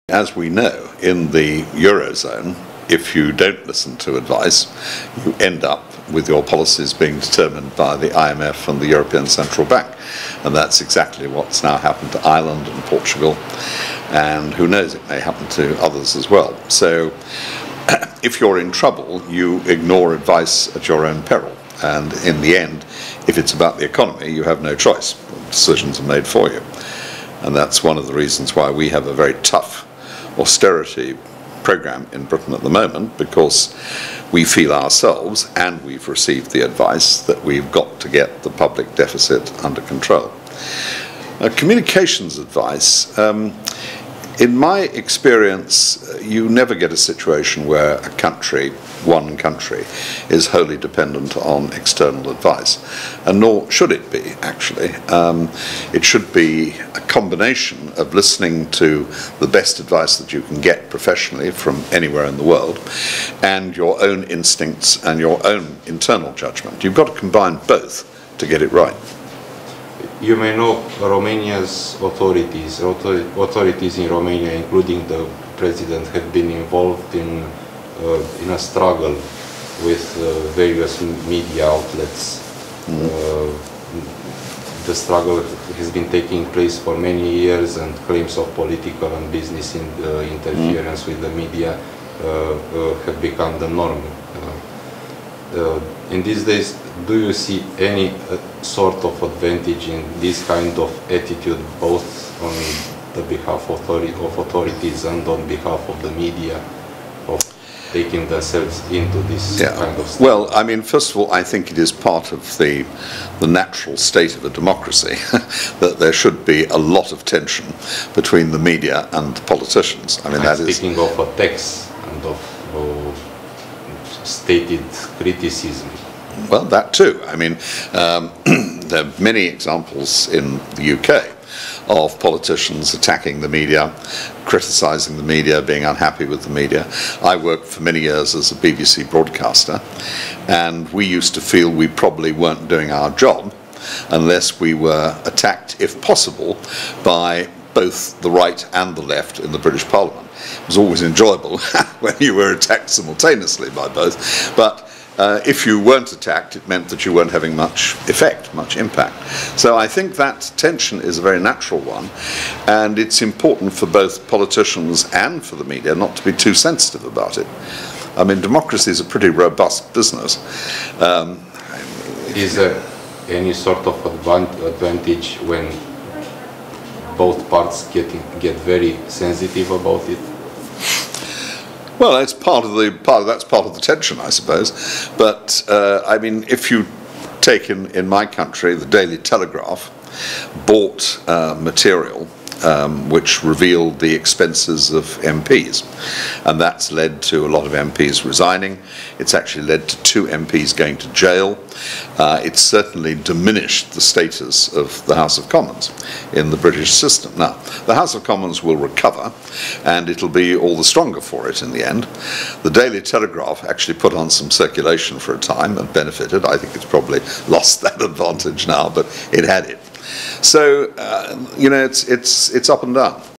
As we know, in the Eurozone, if you don't listen to advice, you end up with your policies being determined by the IMF and the European Central Bank. And that's exactly what's now happened to Ireland and Portugal, and who knows, it may happen to others as well. So if you're in trouble, you ignore advice at your own peril. And in the end, if it's about the economy, you have no choice. Decisions are made for you. And that's one of the reasons why we have a very tough austerity program in Britain at the moment, because we feel ourselves, and we've received the advice, that we've got to get the public deficit under control. Communications advice, in my experience, you never get a situation where a country, one country, is wholly dependent on external advice, and nor should it be, actually. It should be a combination of listening to the best advice that you can get professionally from anywhere in the world, and your own instincts and your own internal judgment. You've got to combine both to get it right. You may know Romania's authorities in Romania, including the president, have been involved in a struggle with various media outlets. The struggle has been taking place for many years, and claims of political and business interference with the media have become the norm. In these days, do you see any sort of advantage in this kind of attitude, both on the behalf of authorities and on behalf of the media, of taking themselves into this kind of stuff? Well, I mean, first of all, I think it is part of the natural state of a democracy that there should be a lot of tension between the media and the politicians. I mean, that is... Speaking of attacks and of stated criticism. Well, that too. I mean, there are many examples in the UK of politicians attacking the media, criticising the media, being unhappy with the media. I worked for many years as a BBC broadcaster, and we used to feel we probably weren't doing our job unless we were attacked, if possible, by both the right and the left in the British Parliament. It was always enjoyable when you were attacked simultaneously by both, but if you weren't attacked, it meant that you weren't having much effect, much impact. So I think that tension is a very natural one, and it's important for both politicians and for the media not to be too sensitive about it. I mean, democracy is a pretty robust business. Is there any sort of advantage when both parts get very sensitive about it? Well, it's that's part of the tension, I suppose. But I mean, if you take in my country, the Daily Telegraph bought material which revealed the expenses of MPs, and that's led to a lot of MPs resigning. It's actually led to 2 MPs going to jail. It's certainly diminished the status of the House of Commons in the British system. Now, the House of Commons will recover, and it'll be all the stronger for it in the end. The Daily Telegraph actually put on some circulation for a time and benefited. I think it's probably lost that advantage now, but it had it. So, you know, it's up and down.